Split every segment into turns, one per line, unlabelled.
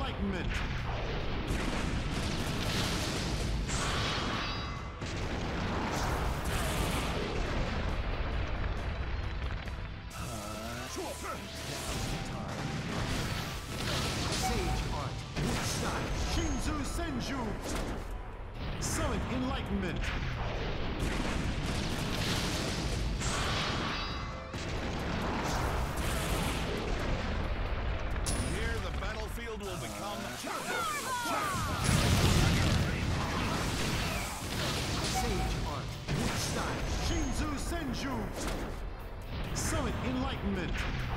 Enlightenment. Sage Art, Style, Shinzu Senju. Summon Enlightenment.
Here the battlefield will become
Sage Art, Style, Shinzu Senju. Summon Enlightenment.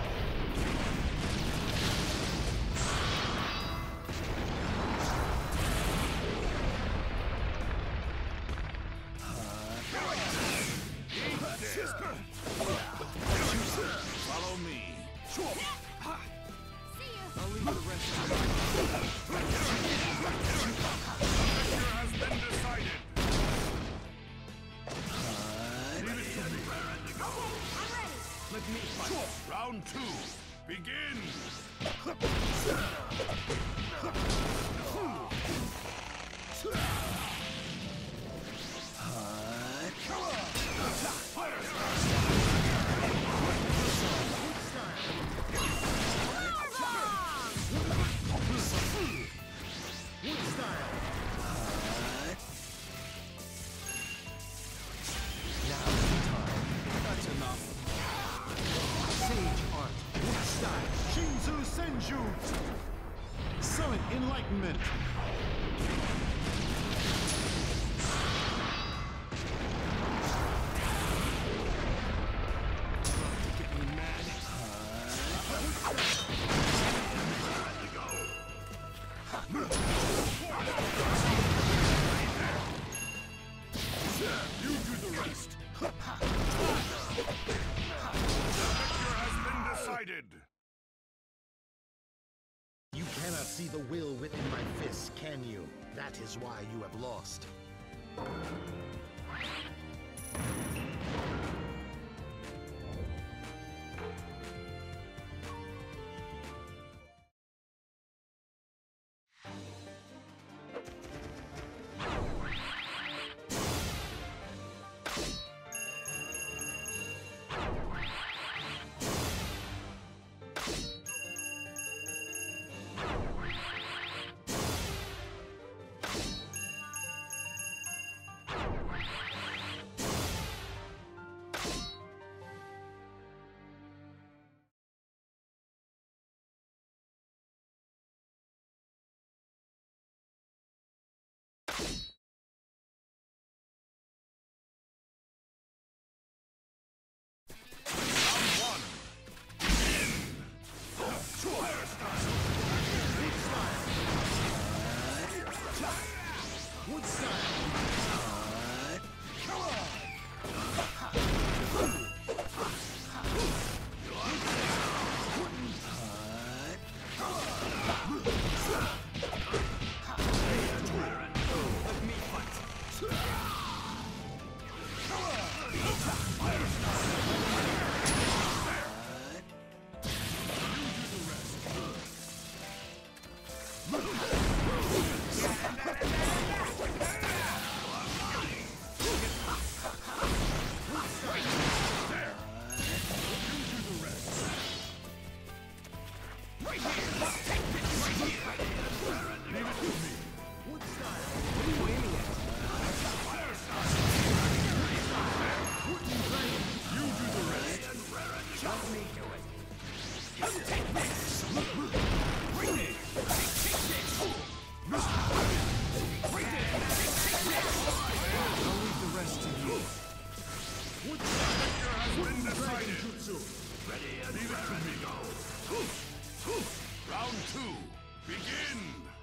follow me.
I'll leave the rest to you.
Victor has been decided.
Let me fight.
Round 2. Begin.
That's enough. Sage Art, Wood Style, Shinzu Senju. Summon Enlightenment. Get me mad.
You do the rest. Victor has been decided.
You cannot see the will within my fists, can you? That is why you have lost.
Wood Style. Let me fight.
Round 2. Begin.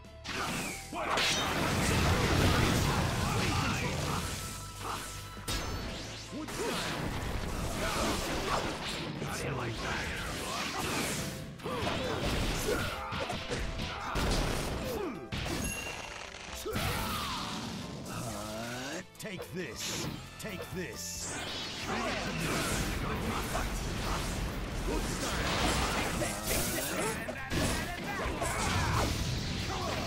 How do you like that?
Take this. Take this.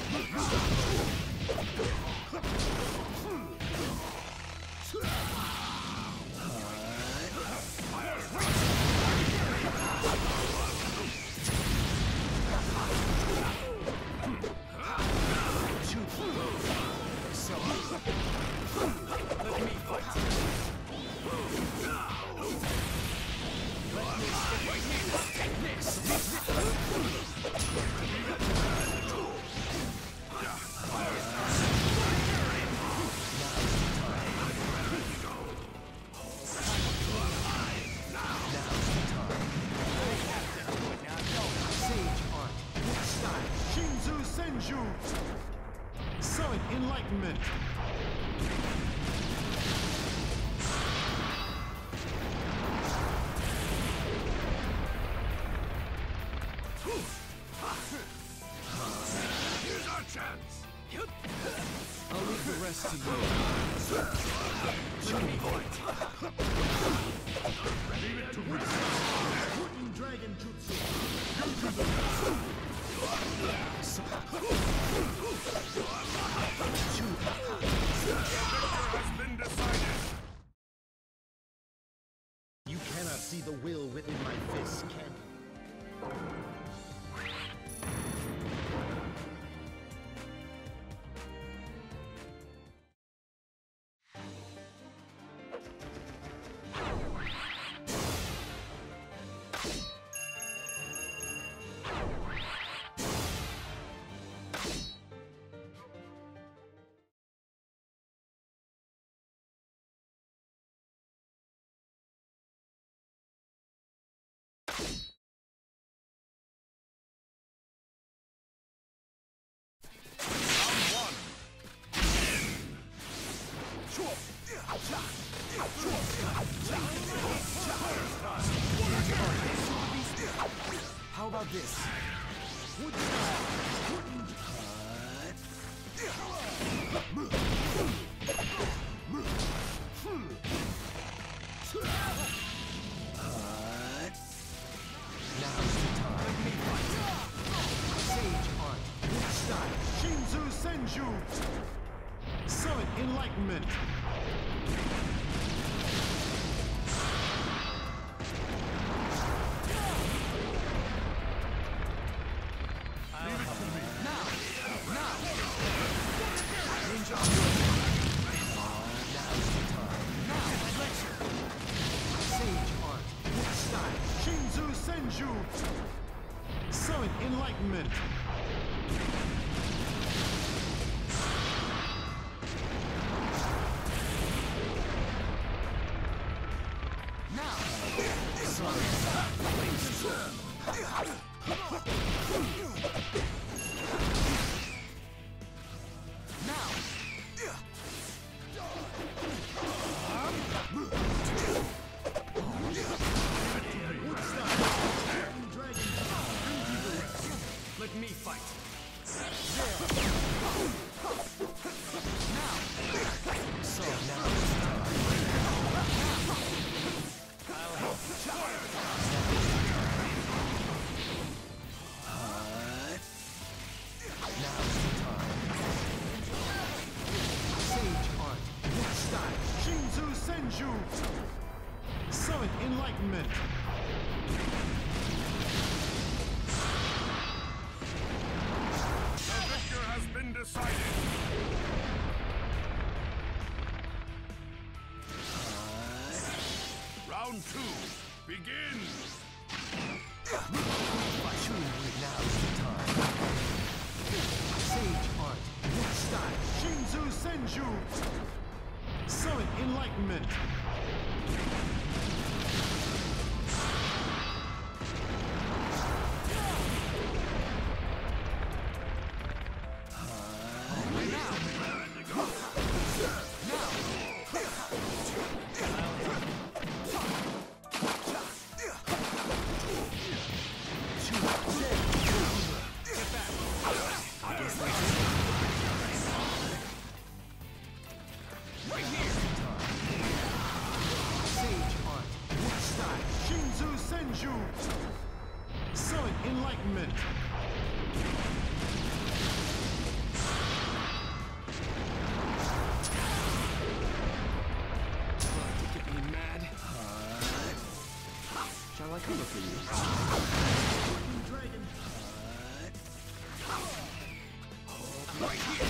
Let me fight. Take this. Sage art. Which style?
Shinzu Senju! Summon Enlightenment!
Here's our chance.
I'll leave the rest to you. Let me fight.
Wooden Dragon Jutsu!
Has been decided.
You cannot see the will within my fist, can you?
How about this? Now's the time. Let me fight. Sage art. Which style?
Shinzu Senju! Summon Enlightenment!
Sage art. Which style?
Shinzu Senju! Summon Enlightenment!
Let me fight. So now it's time. I'll help you. Now's the time. Sage art. Which style?
Shinzu Senju! Summon Enlightenment!
The victor has been decided. Round 2. Begin.
Now's the time. Sage art. Which style?
Shinzu Senju! Summon Enlightenment!
Sage
color for you.
Dragon.
Right here.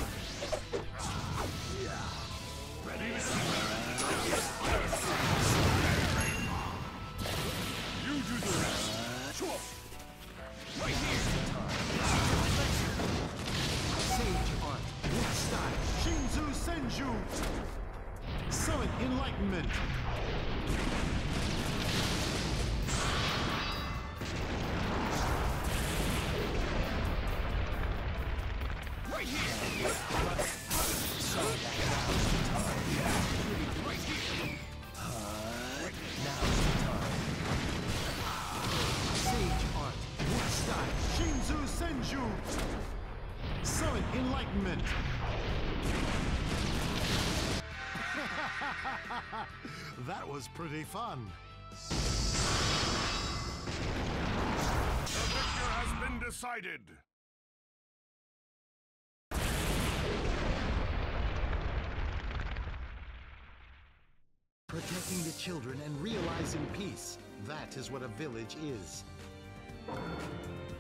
Ready? You do the rest.
Right here. Sage art. With style.
Shinzu Senju. Summon Enlightenment.
Right here. Right here. Now's the time. Sage art. With style.
Shinzu Senju. Summon Enlightenment. That was pretty fun.
The victor has been decided.
Protecting the children and realizing peace. That is what a village is.